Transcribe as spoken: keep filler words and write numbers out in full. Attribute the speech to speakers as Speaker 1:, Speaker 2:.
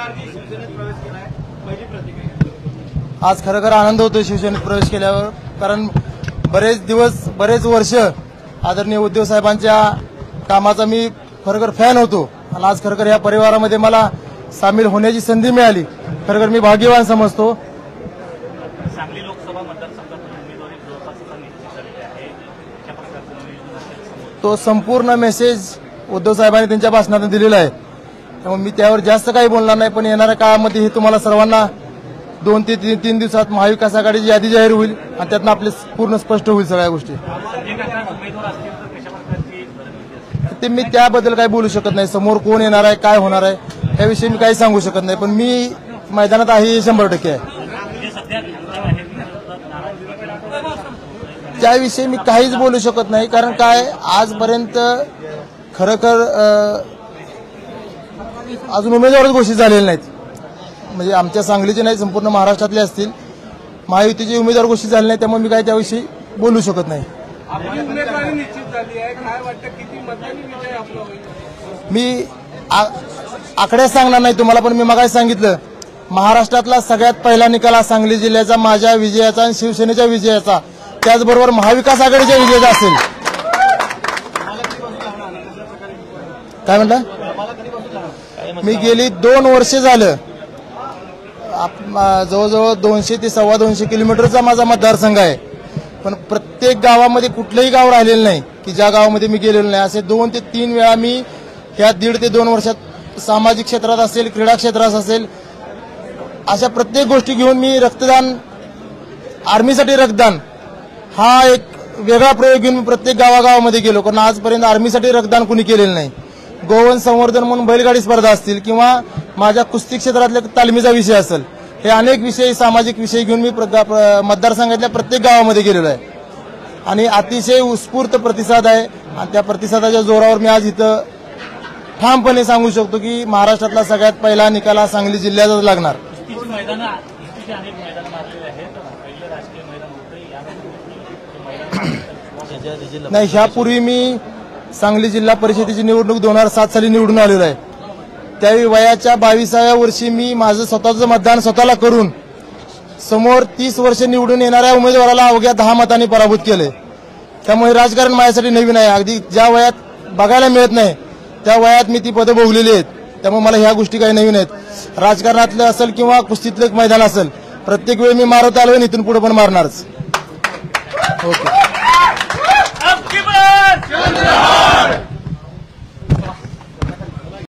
Speaker 1: आज खरोखर आनंद होतो शिवसेनेत प्रवेश केल्यावर, कारण बरेच दिवस बरेच वर्ष आदरणीय उद्धव साहेबांच्या कामाचा मी खरोखर फॅन होतो आणि आज खरोखर या परिवारामध्ये मला सामील होण्याची संधी मिळाली. खरोखर मी भाग्यवान समजतो.
Speaker 2: सांगली लोकसभा मतदारसंघातून उमेदवारी जवळपास निश्चित झालेली आहे. त्या प्रकारचं नियोजन असेल समोर
Speaker 1: तो संपूर्ण मेसेज उद्धव साहेबांनी त्यांच्या भाषणातून दिलेला आहे. त्यामुळे मी त्यावर जास्त काही बोलणार नाही, पण येणाऱ्या काळामध्ये हे तुम्हाला सर्वांना दोन ते तीन तीन दिवसात महाविकास आघाडीची यादी जाहीर होईल आणि त्यातनं आपले पूर्ण स्पष्ट होईल सगळ्या गोष्टी. ते मी त्याबद्दल काही बोलू शकत नाही. समोर कोण येणार आहे, काय होणार आहे याविषयी मी काही सांगू शकत नाही, पण मी मैदानात आहे शंभर टक्के आहे. त्याविषयी मी काहीच बोलू शकत नाही, कारण काय आजपर्यंत खरोखर अजून उमेदवारच घोषित झालेले नाहीत. म्हणजे आमच्या सांगलीचे नाही, संपूर्ण महाराष्ट्रातले असतील. महायुतीचे उमेदवार घोषित झाले नाही, त्यामुळे मी काही त्याविषयी बोलू शकत नाही. मी आकड्यात सांगणार नाही तुम्हाला, पण मी मगाशी सांगितलं महाराष्ट्रातला सगळ्यात पहिला निकाल हा सांगली जिल्ह्याचा माझ्या विजयाचा आणि शिवसेनेच्या विजयाचा, त्याचबरोबर महाविकास आघाडीच्या विजयाचा असेल. काय म्हणता? मी गेली दोन वर्षे झालं, जवळजवळ दोनशे ते सव्वा दोनशे किलोमीटरचा माझा मतदारसंघ आहे, पण प्रत्येक गावामध्ये कुठलंही गाव राहिलेलं नाही की ज्या गावामध्ये मी गेलेलो नाही. असे दोन ते तीन वेळा मी ह्या दीड ते दोन वर्षात सामाजिक क्षेत्रात असेल, क्रीडा क्षेत्रात असेल, अशा प्रत्येक गोष्टी घेऊन मी रक्तदान, आर्मीसाठी रक्तदान हा एक वेगळा प्रयोग घेऊन मी प्रत्येक गावागावामध्ये गेलो, कारण आजपर्यंत आर्मीसाठी रक्तदान कुणी केलेलं नाही. गोवन संवर्धन म्हणून बैलगाडी स्पर्धा असतील किंवा माझ्या कुस्ती क्षेत्रातल्या तालमीचा विषय असेल, हे अनेक विषय सामाजिक विषय घेऊन मी मतदारसंघातल्या प्रत्येक गावामध्ये गेलेलो आहे आणि अतिशय उत्स्फूर्त प्रतिसाद आहे. आणि त्या प्रतिसादाच्या जोरावर मी आज इथं ठामपणे सांगू शकतो की महाराष्ट्रातला सगळ्यात पहिला निकाल हा सांगली जिल्ह्यातच लागणार. नाही, ह्यापूर्वी मी सांगली जिल्हा परिषदेची निवडणूक दोन हजार सात साली निवडून आलेलो आहे. त्यावेळी वयाच्या बावीसाव्या वर्षी मी माझं स्वतःचं मतदान स्वतःला करून समोर तीस वर्ष निवडून येणाऱ्या उमेदवाराला अवघ्या दहा मतांनी पराभूत केले. त्यामुळे राजकारण माझ्यासाठी नवीन आहे. अगदी ज्या वयात बघायला मिळत नाही त्या वयात मी ती पदं भोगलेली आहेत. त्यामुळे मला ह्या गोष्टी काही नवीन आहेत. राजकारणातलं असेल किंवा कुस्तीतलं मैदान असेल, प्रत्येक वेळी मी मारत आलो आणि इथून पुढे पण मारणारच. ओके.